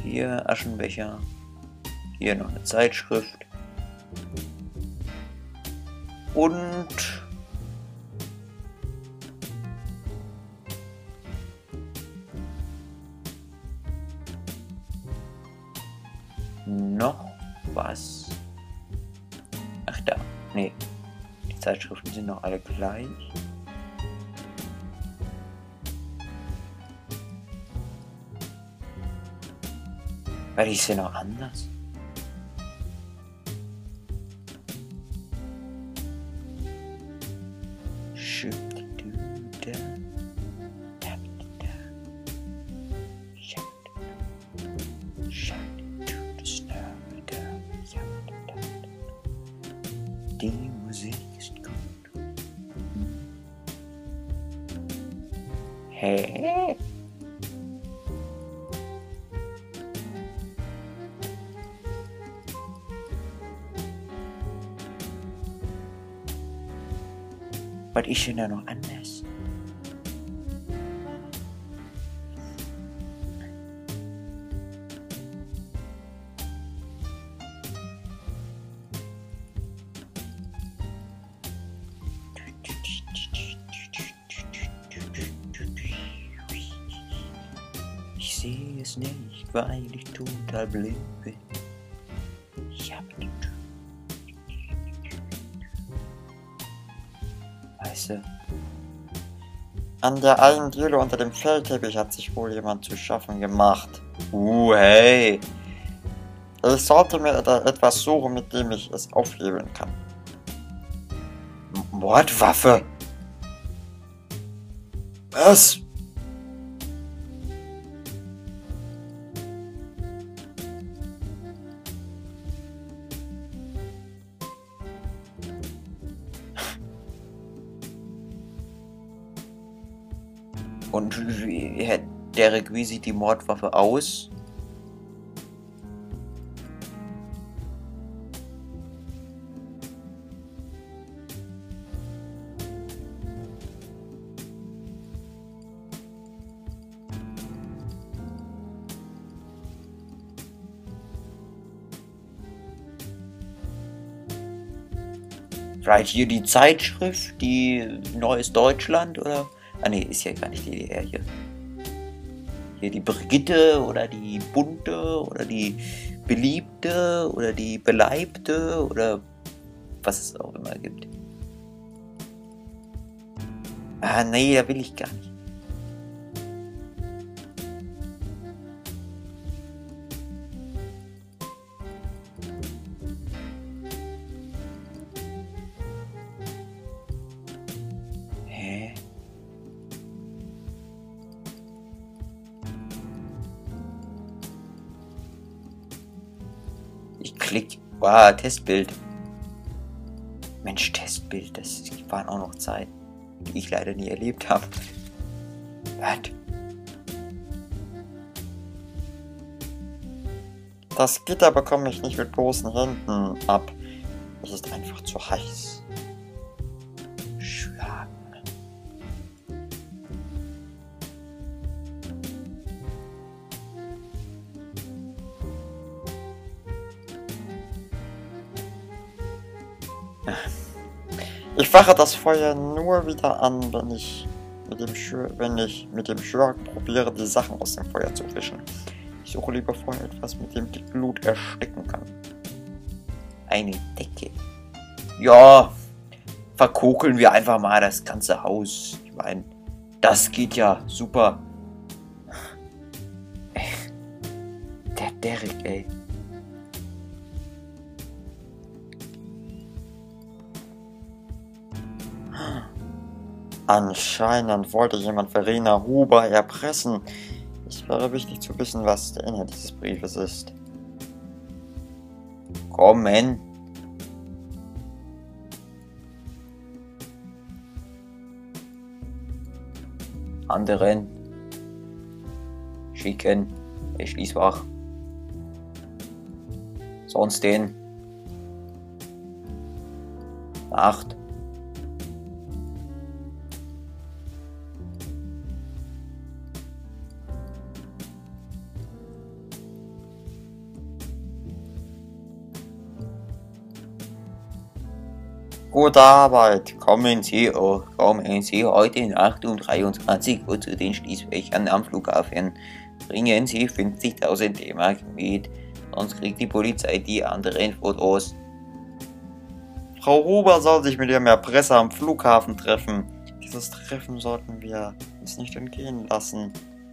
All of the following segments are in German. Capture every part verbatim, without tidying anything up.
Hier Aschenbecher. Hier noch eine Zeitschrift. Und noch was. Ach da, nee. Die Zeitschriften sind noch alle gleich. Weil die sind noch anders. Die Musik ist gut. Hä? Was ist denn da noch anders? Ich sehe es nicht, weil ich total blind bin. Ich hab die Tür. Weißt du, an der einen Diele unter dem Feldteppich hat sich wohl jemand zu schaffen gemacht. Uh, hey. Ich sollte mir da etwas suchen, mit dem ich es aufhebeln kann. Mordwaffe? Was? Und wie, Herr Derek, wie sieht die Mordwaffe aus? Vielleicht hier die Zeitschrift, die Neues Deutschland oder? Ah ne, ist ja gar nicht die D D R hier. Hier die Brigitte oder die Bunte oder die Beliebte oder die Beleibte oder was es auch immer gibt. Ah nee, da will ich gar nicht. Hä? Ich klick. Wow, Testbild. Mensch, Testbild, das waren auch noch Zeiten, die ich leider nie erlebt habe. Was? Das Gitter bekomme ich nicht mit bloßen Händen ab. Es ist einfach zu heiß. Schlagen. Ich fache das Feuer nur wieder an, wenn ich mit dem Schwör, wenn ich mit dem Schwörk probiere, die Sachen aus dem Feuer zu fischen. Ich suche lieber vorher etwas, mit dem die Glut ersticken kann. Eine Decke. Ja, verkokeln wir einfach mal das ganze Haus. Ich meine, das geht ja super. Der Derek, ey. Anscheinend wollte jemand Verena Huber erpressen. Es wäre wichtig zu wissen, was der Inhalt dieses Briefes ist. Kommen. Anderen. Schicken. Ich schließ wach. Sonst den. Nacht. Gute Arbeit. Kommen Sie, oh, kommen Sie heute Nacht um dreiundzwanzig Uhr zu den Schließfächern am Flughafen. Bringen Sie fünfzigtausend D-Mark mit, sonst kriegt die Polizei die anderen Fotos. Frau Huber soll sich mit ihrem Erpresser am Flughafen treffen. Dieses Treffen sollten wir uns nicht entgehen lassen.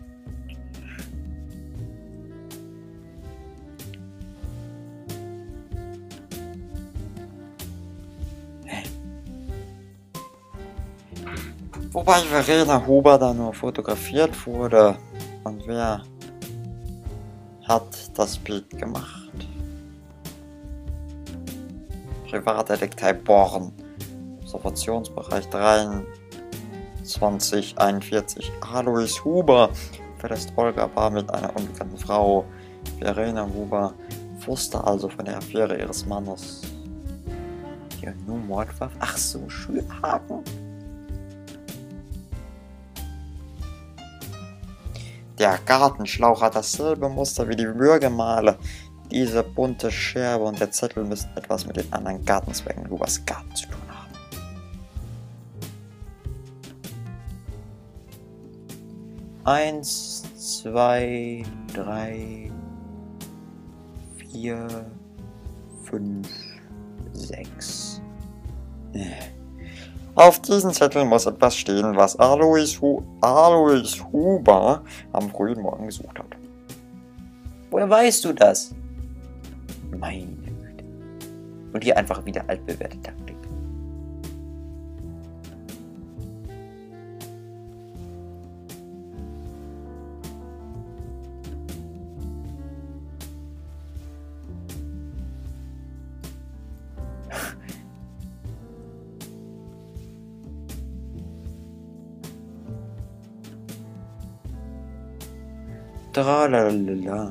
Wobei Verena Huber da nur fotografiert wurde. Und wer hat das Bild gemacht? Privatdetektiv Born. Observationsbereich dreiundzwanzig einundvierzig. Alois Huber verlässt Olga Bar mit einer unbekannten Frau. Verena Huber wusste also von der Affäre ihres Mannes. Ja, nur Mordwaffe? Ach so, Schürhaken. Der Gartenschlauch hat dasselbe Muster wie die Würgemale. Diese bunte Scherbe und der Zettel müssen etwas mit den anderen Gartenzwecken Hubers Garten zu tun haben. Eins, zwei, drei, vier, fünf, sechs. Auf diesen Zettel muss etwas stehen, was Alois, Hu Alois Huber am frühen Morgen gesucht hat. Woher weißt du das? Meine Güte. Und hier einfach wieder altbewährte Taktik. Tralalala.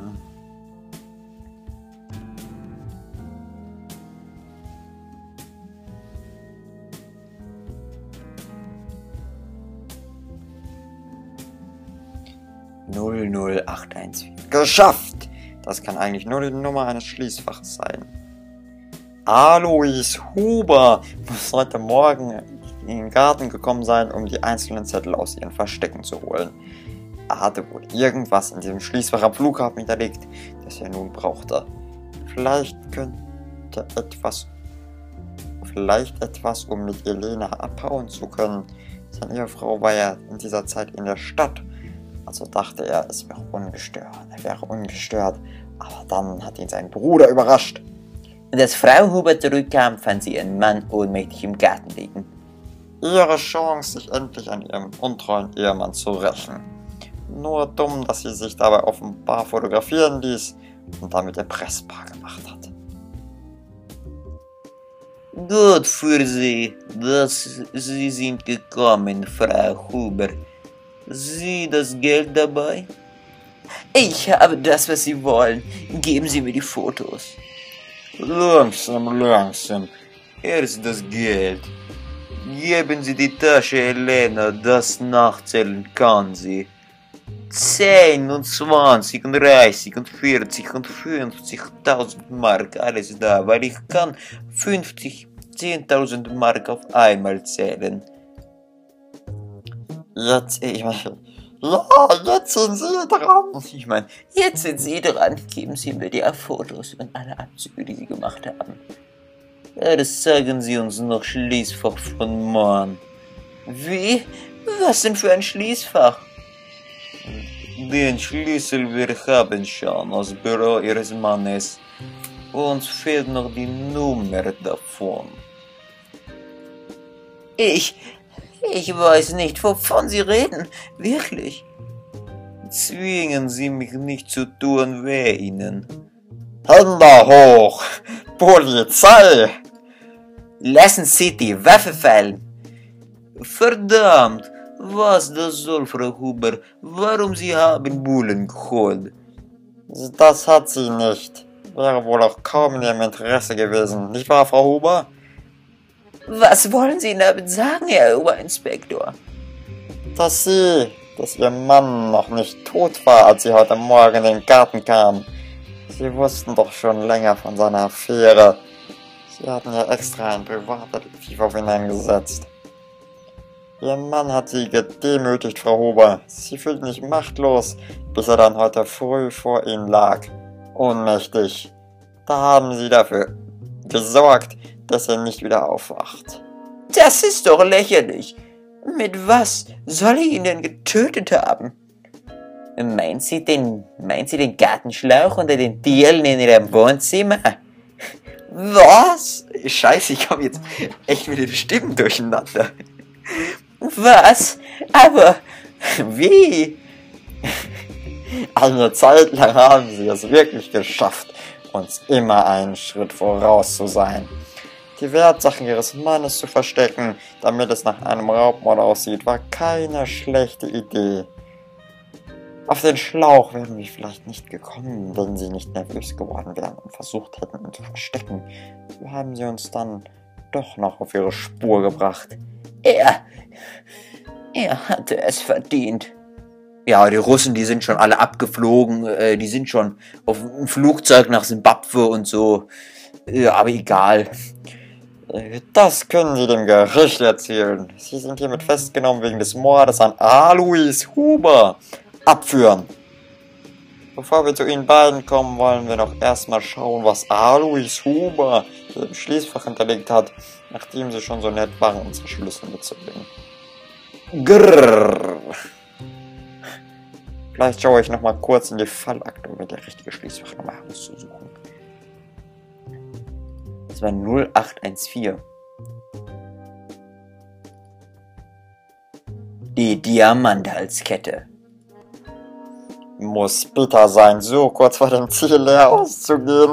null null acht eins vier. Geschafft! Das kann eigentlich nur die Nummer eines Schließfaches sein. Alois Huber muss heute Morgen in den Garten gekommen sein, um die einzelnen Zettel aus ihren Verstecken zu holen. Er hatte wohl irgendwas in diesem Schließfach am Flughafen hinterlegt, das er nun brauchte. Vielleicht könnte etwas, vielleicht etwas, um mit Elena abhauen zu können. Seine Ehefrau war ja in dieser Zeit in der Stadt, also dachte er, es wäre ungestört. Er wäre ungestört, aber dann hat ihn sein Bruder überrascht. Und als Frau Huber zurückkam, fand sie ihren Mann ohnmächtig im Garten liegen. Ihre Chance, sich endlich an ihrem untreuen Ehemann zu rächen. Nur dumm, dass sie sich dabei offenbar fotografieren ließ und damit erpressbar gemacht hat. Gut für Sie, dass Sie sind gekommen, Frau Huber. Sie das Geld dabei? Ich habe das, was Sie wollen. Geben Sie mir die Fotos. Langsam, langsam. Erst das Geld. Geben Sie die Tasche, Elena, das nachzählen kann sie. zehn und zwanzig und dreißig und vierzig und fünfzigtausend Mark, alles da, weil ich kann fünfzig, zehntausend Mark auf einmal zählen. Jetzt, ich meine, ja, jetzt sind Sie dran. Ich meine, jetzt sind Sie dran, geben Sie mir die Fotos und alle Abzüge, die Sie gemacht haben. Ja, das sagen Sie uns noch Schließfach von morgen. Wie? Was denn für ein Schließfach? Den Schlüssel wir haben schon aus dem Büro Ihres Mannes. Uns fehlt noch die Nummer davon. Ich, ich weiß nicht, wovon Sie reden. Wirklich. Zwingen Sie mich nicht zu tun, wer Ihnen. Hände hoch! Polizei! Lassen Sie die Waffe fallen. Verdammt! Was das soll, Frau Huber? Warum Sie haben Bullen geholt? Das hat sie nicht. Wäre wohl auch kaum in ihrem Interesse gewesen, nicht wahr, Frau Huber? Was wollen Sie damit sagen, Herr Oberinspektor? Dass sie, dass ihr Mann noch nicht tot war, als sie heute Morgen in den Garten kam. Sie wussten doch schon länger von seiner Affäre. Sie hatten ja extra einen Privatdetektiv auf ihn eingesetzt. Ihr Mann hat sie gedemütigt, Frau Huber. Sie fühlten sich machtlos, bis er dann heute früh vor ihnen lag. Ohnmächtig. Da haben sie dafür gesorgt, dass er nicht wieder aufwacht. Das ist doch lächerlich. Mit was soll ich ihn denn getötet haben? Meint sie den, meint sie den Gartenschlauch unter den Dielen in ihrem Wohnzimmer? Was? Scheiße, ich komme jetzt echt mit den Stimmen durcheinander. Was? Aber wie? Eine Zeit lang haben sie es wirklich geschafft, uns immer einen Schritt voraus zu sein. Die Wertsachen ihres Mannes zu verstecken, damit es nach einem Raubmord aussieht, war keine schlechte Idee. Auf den Schlauch wären wir vielleicht nicht gekommen, wenn sie nicht nervös geworden wären und versucht hätten, ihn zu verstecken. So haben sie uns dann doch noch auf ihre Spur gebracht. Er, er hatte es verdient. Ja, die Russen, die sind schon alle abgeflogen, äh, die sind schon auf einem Flugzeug nach Simbabwe und so. Ja, aber egal. Das können Sie dem Gericht erzählen. Sie sind hiermit festgenommen wegen des Mordes an Alois Huber. Abführen. Bevor wir zu Ihnen beiden kommen, wollen wir noch erstmal schauen, was Alois Huber hier im Schließfach hinterlegt hat, nachdem Sie schon so nett waren, unsere Schlüssel mitzubringen. Grrrr. Vielleicht schaue ich nochmal kurz in die Fallakte, um mir die richtige Schließfachnummer herauszusuchen. Das war null acht eins vier. Die Diamanthalskette. Muss bitter sein, so kurz vor dem Ziel leer auszugehen.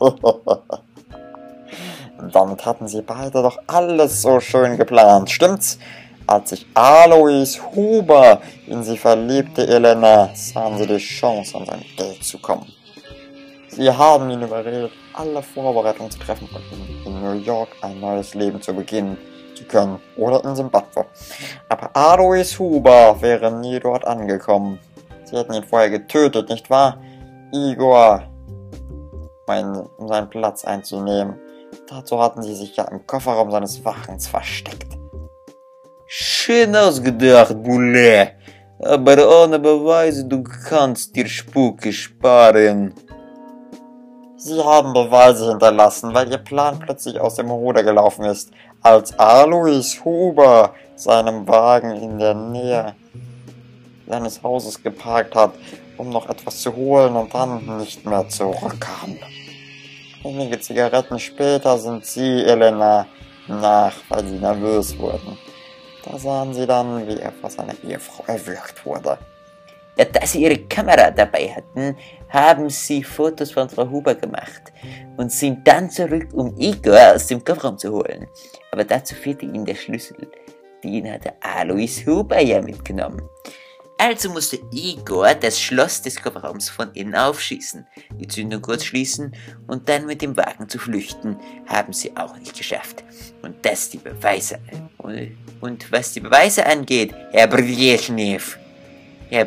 Damit hatten sie beide doch alles so schön geplant, stimmt's? Als sich Alois Huber in sie verliebte, Elena, sahen sie die Chance, an sein Geld zu kommen. Sie haben ihn überredet, alle Vorbereitungen zu treffen und in New York ein neues Leben zu beginnen zu können, oder in Simbabwe. Aber Alois Huber wäre nie dort angekommen. Sie hätten ihn vorher getötet, nicht wahr? Igor, um seinen Platz einzunehmen. Dazu hatten sie sich ja im Kofferraum seines Wagens versteckt. Schön ausgedacht, Boulet. Aber ohne Beweise, du kannst dir Spucke sparen. Sie haben Beweise hinterlassen, weil ihr Plan plötzlich aus dem Ruder gelaufen ist, als Alois Huber seinem Wagen in der Nähe seines Hauses geparkt hat, um noch etwas zu holen und dann nicht mehr zurückkam. Einige Zigaretten später sind sie Elena nach, weil sie nervös wurden. Da sahen sie dann, wie er von seiner Ehefrau erwürgt wurde. Ja, da sie ihre Kamera dabei hatten, haben sie Fotos von Frau Huber gemacht und sind dann zurück, um Igor aus dem Kofferraum zu holen. Aber dazu fehlte ihnen der Schlüssel. Den hatte Alois Huber ja mitgenommen. Also musste Igor das Schloss des Kofferraums von innen aufschießen, die Zündung kurz schließen und dann mit dem Wagen zu flüchten, haben sie auch nicht geschafft. Und das die Beweise. Und was die Beweise angeht, Herr Brezhnev, Herr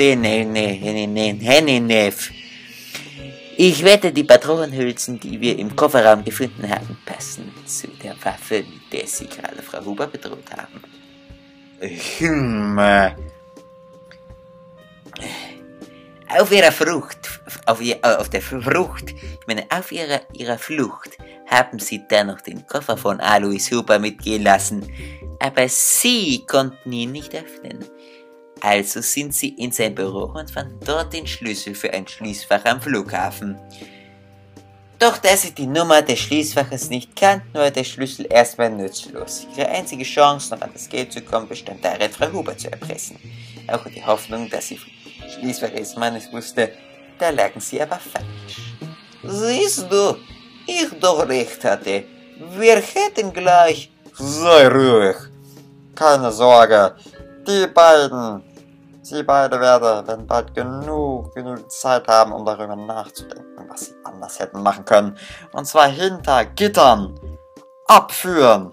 Brezhnev, ich wette, die Patronenhülsen, die wir im Kofferraum gefunden haben, passen zu der Waffe, mit der Sie gerade Frau Huber bedroht haben. Hm. Auf ihrer Flucht, auf, ihr, auf der Flucht, ich meine, auf ihrer, ihrer Flucht haben sie dann noch den Koffer von Alois Huber mitgehen lassen, aber sie konnten ihn nicht öffnen. Also sind sie in sein Büro und fanden dort den Schlüssel für ein Schließfach am Flughafen. Doch da sie die Nummer des Schließfaches nicht kannten, war der Schlüssel erstmal nutzlos. Ihre einzige Chance, noch an das Geld zu kommen, bestand darin, Frau Huber zu erpressen. Auch die Hoffnung, dass sie vom Schließfach ihres Mannes wusste, da lagen sie aber falsch. Siehst du, ich doch recht hatte. Wir hätten gleich... Sei ruhig. Keine Sorge. Die beiden, sie beide werden, werden bald genug, genug Zeit haben, um darüber nachzudenken, was sie anders hätten machen können. Und zwar hinter Gittern. Abführen.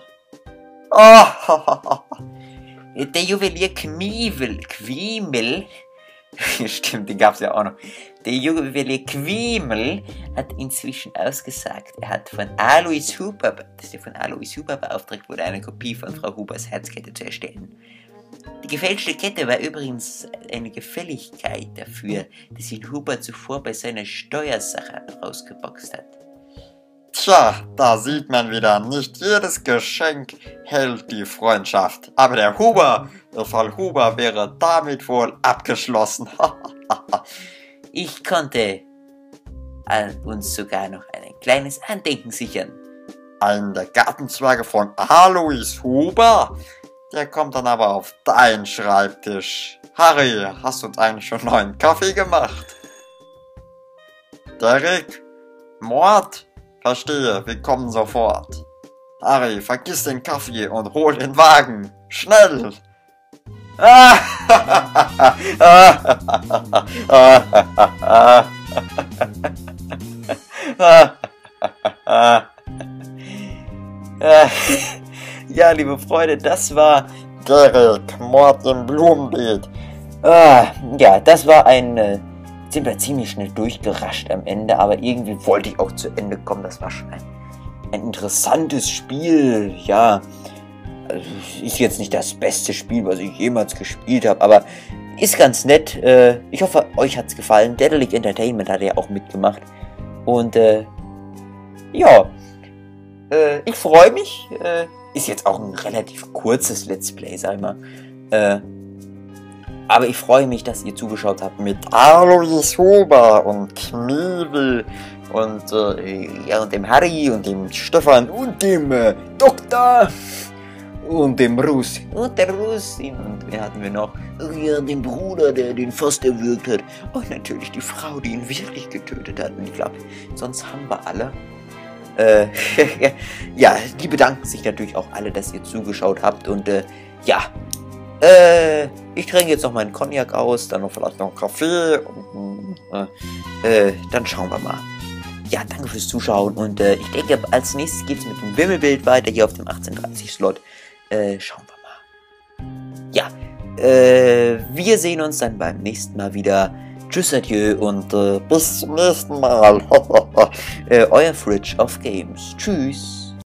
Oh. Der Juwelier Kmivel, Quimel Stimmt, den gab's ja auch noch. Der junge Wille Quiemel hat inzwischen ausgesagt, er hat von Alois Huber, dass er von Alois Huber beauftragt wurde, eine Kopie von Frau Hubers Herzkette zu erstellen. Die gefälschte Kette war übrigens eine Gefälligkeit dafür, dass ihn Huber zuvor bei seiner Steuersache rausgeboxt hat. Tja, da sieht man wieder, nicht jedes Geschenk hält die Freundschaft. Aber der Huber, der Fall Huber wäre damit wohl abgeschlossen. Ich konnte uns sogar noch ein kleines Andenken sichern. Einen der Gartenzwerge von Alois Huber? Der kommt dann aber auf deinen Schreibtisch. Harry, hast du uns eigentlich schon neuen Kaffee gemacht? Derek? Mord? Verstehe, wir kommen sofort. Harry, vergiss den Kaffee und hol den Wagen. Schnell! Ja, liebe Freunde, das war Derek, Mord im Blumenbeet. Ah, ja, das war ein... Äh, sind wir ziemlich schnell durchgerascht am Ende, aber irgendwie wollte ich auch zu Ende kommen. Das war schon ein, ein interessantes Spiel. Ja, ist jetzt nicht das beste Spiel, was ich jemals gespielt habe, aber ist ganz nett. Äh, ich hoffe, euch hat es gefallen. Dedalic Entertainment hat ja auch mitgemacht. Und äh, ja, äh, ich freue mich. Äh, ist jetzt auch ein relativ kurzes Let's Play, sag ich mal. Äh, Aber ich freue mich, dass ihr zugeschaut habt mit Alois Huber und Knievel und, äh, ja, und dem Harry und dem Stefan und dem äh, Doktor und dem Russ und der Russin und wen hatten wir noch? Oh ja, den Bruder, der den fast erwürgt hat, und natürlich die Frau, die ihn wirklich getötet hat. Und ich glaube, sonst haben wir alle. Äh, ja, die bedanken sich natürlich auch alle, dass ihr zugeschaut habt und äh, ja. Äh, ich trinke jetzt noch meinen Cognac aus, dann noch vielleicht noch einen Kaffee und äh, äh, dann schauen wir mal. Ja, danke fürs Zuschauen und äh, ich denke, als nächstes geht es mit dem Wimmelbild weiter hier auf dem achtzehn dreißig Slot. Äh, schauen wir mal. Ja, äh, wir sehen uns dann beim nächsten Mal wieder. Tschüss, adieu und äh, bis zum nächsten Mal. äh, euer Fridge of Games. Tschüss.